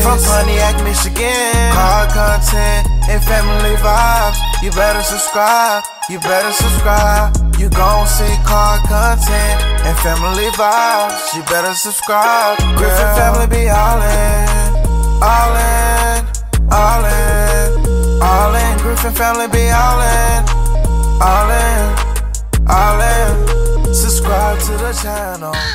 from Pontiac, Michigan. Car content and family vibes. You better subscribe, you better subscribe. You gon' see car content and family vibes. You better subscribe. Griffin family be all in, all in, all in, all in. Griffin family be all in, all in, all in. Subscribe to the channel.